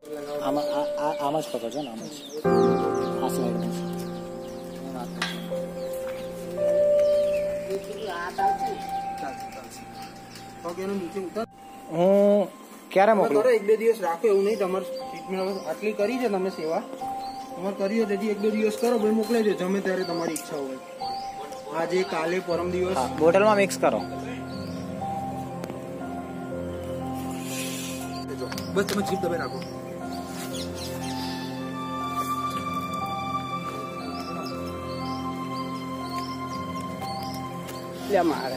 આમ જ પકડજો ને, આમ જ આ સ્લાઇડમાં હું ક્યારે મોકલું? એક બે દિવસ રાખો, એવું નહીં. તમારે ટ્રીટમેન્ટ આટલી કરી છે તમે સેવા તમારે કરી હોય તેથી એક બે દિવસ કરો, ભાઈ મોકલાઈ દો જમે ત્યારે તમારી ઈચ્છા હોય. આજે કાલે પરમ દિવસ બોટલમાં મિક્સ કરો. બસ તમે જીપ દબાઈ રાખો. મારે